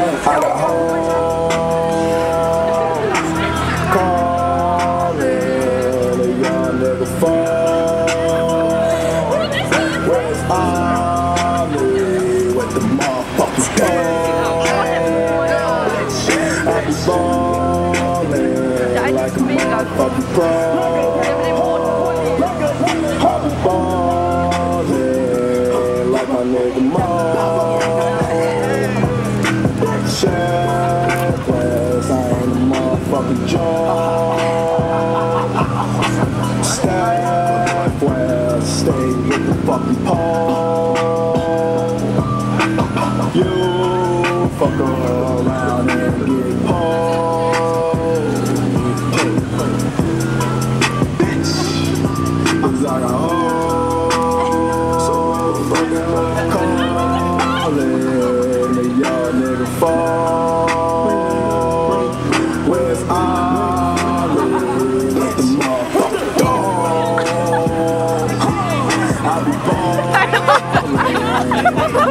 got hoes calling a young nigga phone. Where's Ollie with the motherfucking phone? I be ballin' like a motherfucking pro. I be ballin' like my nigga Mo. Checklist, I ain't a motherfucking joke. Staff well, stay with the fucking pole. You fuck around and get pulled. Bitch, 'cause I got hoes, so fucking calling a young nigga phone. Where's Ollie with the motherfucking dog? I be ballin'.